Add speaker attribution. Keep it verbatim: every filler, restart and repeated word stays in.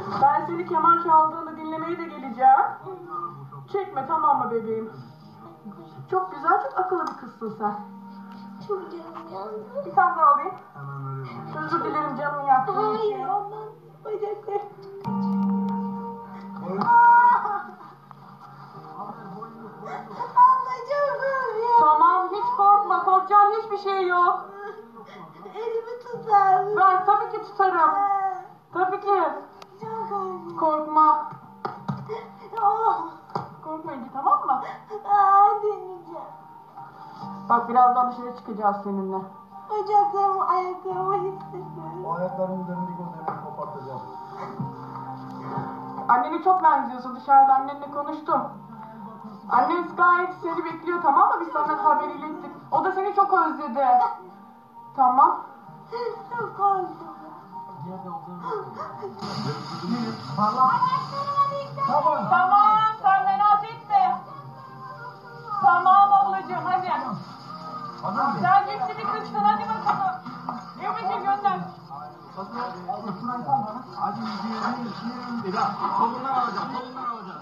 Speaker 1: Ben seni keman çaldığını dinlemeye de geleceğim. Çekme, tamam mı bebeğim? Çok güzel, çok akıllı bir kızsın sen.
Speaker 2: Çok canım yandı.
Speaker 1: Bir tane daha alayım. Özür dilerim canını yaktığım için.
Speaker 2: Hayır ondan bacaklarım. Abla çok korkuyorum.
Speaker 1: Tamam, hiç korkma. Korkacağın hiçbir şey yok.
Speaker 2: Elimi tutar mısın?
Speaker 1: Ben tabii ki tutarım. Tabii ki.
Speaker 2: Çok korkuyorum.
Speaker 1: Korkma.
Speaker 2: Oh.
Speaker 1: Korkma İnci, tamam mı?
Speaker 2: Aa, deneyeceğim.
Speaker 1: Bak birazdan dışarı çıkacağız seninle.
Speaker 2: Bacaklarımı, ayaklarımı hissediyorum.
Speaker 3: O ayaklarının üzerindeki o demiri kopartacağım.
Speaker 1: Annene çok benziyorsun. Dışarıda annenle konuştum. Annen gayet seni bekliyor, tamam mı? Biz senden haber ilettik. O da seni çok özledi. Tamam.
Speaker 2: Çok korktum.
Speaker 3: Tamam.
Speaker 1: Tamam, sen merak etme. Tamam ablacığım, hadi.
Speaker 3: Hazır mısın?
Speaker 1: Sen güçlü bir kızsın, hadi bakalım. Yumuşa gönder.
Speaker 3: Hadi yüzüğü, yüzüğü. Kolundan alacağım, kolundan alacağım.